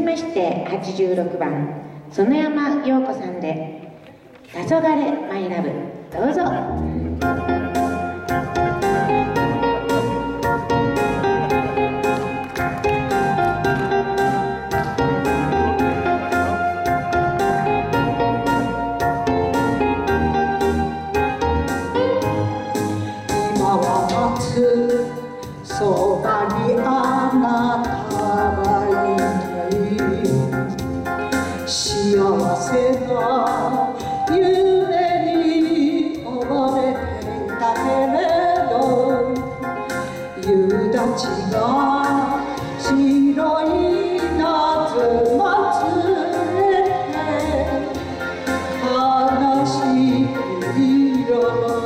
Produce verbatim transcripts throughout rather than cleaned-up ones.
ましてはちじゅうろくばん園山陽子さんで「黄昏マイラブ」どうぞ。 そばにあなたがいない幸せな夢に溺れていたけれど夕立が白い夏祭れて悲しい色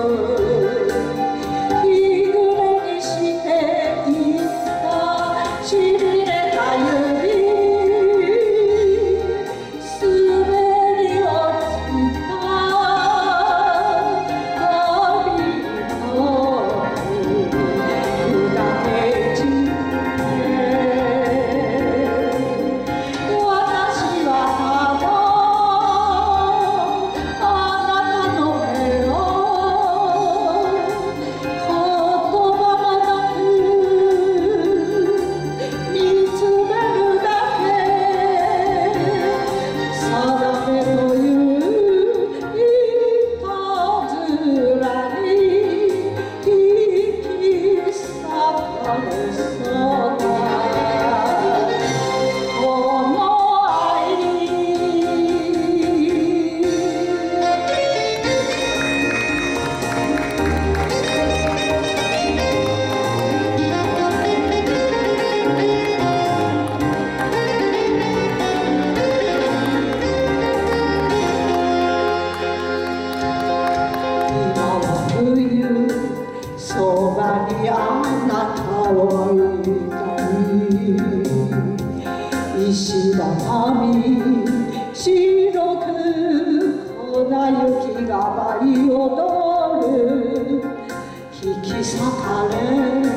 そばにあなたをいたい石畳白く粉雪が舞い踊る引き裂かれ